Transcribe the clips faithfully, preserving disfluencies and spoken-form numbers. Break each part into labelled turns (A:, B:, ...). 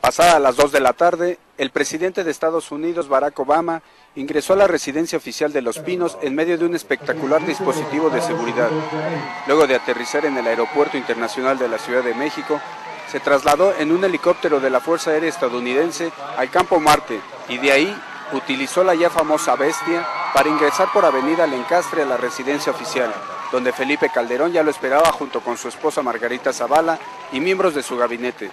A: Pasadas las dos de la tarde, el presidente de Estados Unidos, Barack Obama, ingresó a la residencia oficial de Los Pinos en medio de un espectacular dispositivo de seguridad. Luego de aterrizar en el Aeropuerto Internacional de la Ciudad de México, se trasladó en un helicóptero de la Fuerza Aérea Estadounidense al Campo Marte y de ahí utilizó la ya famosa Bestia para ingresar por Avenida Lencastre a la residencia oficial, donde Felipe Calderón ya lo esperaba junto con su esposa Margarita Zavala y miembros de su gabinete.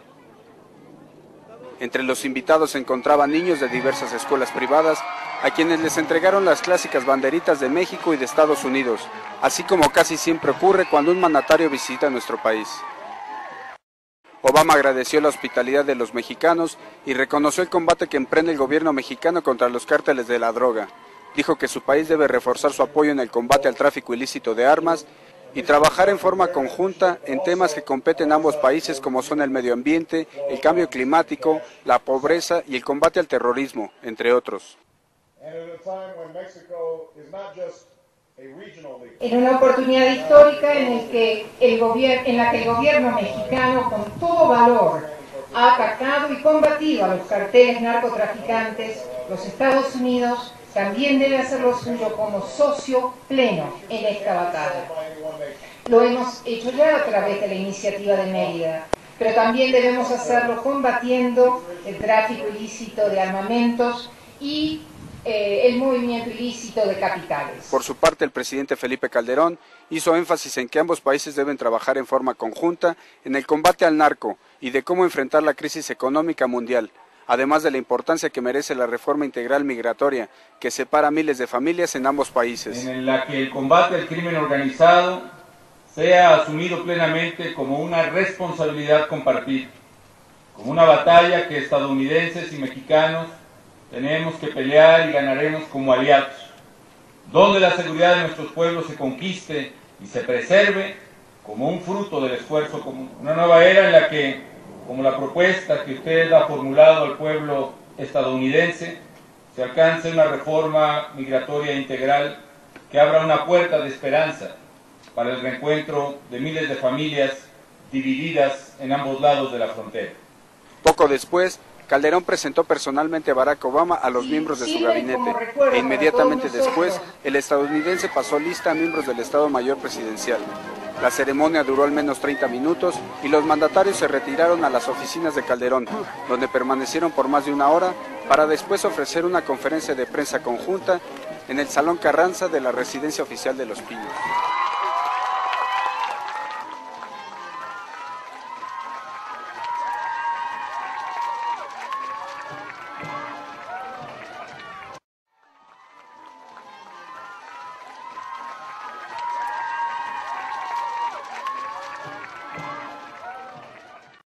A: Entre los invitados se encontraban niños de diversas escuelas privadas, a quienes les entregaron las clásicas banderitas de México y de Estados Unidos, así como casi siempre ocurre cuando un mandatario visita nuestro país. Obama agradeció la hospitalidad de los mexicanos y reconoció el combate que emprende el gobierno mexicano contra los cárteles de la droga. Dijo que su país debe reforzar su apoyo en el combate al tráfico ilícito de armas y trabajar en forma conjunta en temas que competen a ambos países como son el medio ambiente, el cambio climático, la pobreza y el combate al terrorismo, entre otros.
B: En una oportunidad histórica en, el que el en la que el gobierno mexicano con todo valor ha atacado y combatido a los carteles narcotraficantes, los Estados Unidos también debe hacer lo suyo como socio pleno en esta batalla. Lo hemos hecho ya a través de la iniciativa de Mérida, pero también debemos hacerlo combatiendo el tráfico ilícito de armamentos y eh, el movimiento ilícito de capitales.
A: Por su parte, el presidente Felipe Calderón hizo énfasis en que ambos países deben trabajar en forma conjunta en el combate al narco y de cómo enfrentar la crisis económica mundial, además de la importancia que merece la reforma integral migratoria, que separa a miles de familias en ambos países.
C: En la que el combate al crimen organizado sea asumido plenamente como una responsabilidad compartida, como una batalla que estadounidenses y mexicanos tenemos que pelear y ganaremos como aliados, donde la seguridad de nuestros pueblos se conquiste y se preserve como un fruto del esfuerzo común. Una nueva era en la que, como la propuesta que usted ha formulado al pueblo estadounidense, se alcance una reforma migratoria integral que abra una puerta de esperanza para el reencuentro de miles de familias divididas en ambos lados de la frontera.
A: Poco después, Calderón presentó personalmente a Barack Obama a los miembros de su gabinete e inmediatamente después el estadounidense pasó lista a miembros del Estado Mayor Presidencial. La ceremonia duró al menos treinta minutos y los mandatarios se retiraron a las oficinas de Calderón, donde permanecieron por más de una hora para después ofrecer una conferencia de prensa conjunta en el Salón Carranza de la Residencia Oficial de Los Pinos.